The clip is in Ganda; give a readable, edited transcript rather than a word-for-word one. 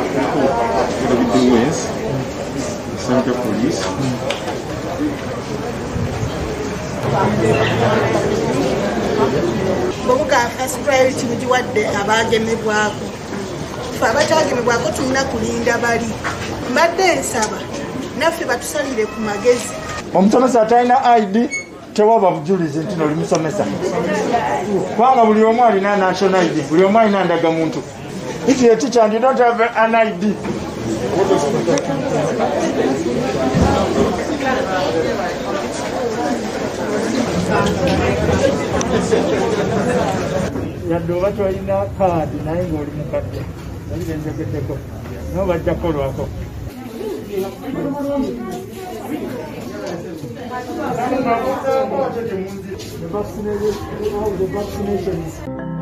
the wings, the Central Police. Bomuka first priority mujiwadde abagemebwako. Fe abatagemebwako tulina kulinda bali. Mbadde nsaba naffe batusalire ku magezi. Omusomesa atalina ID tewaba bujulizi nti oli musomesa. Kubanga buli omu alina national ID, buli omu alina ndagamuntu. If you're a teacher and you don't have an ID, yadde oba tolina kaadi naye ng'oli mukadde olire njogeddeko no bajja kukolwako. The vaccinations.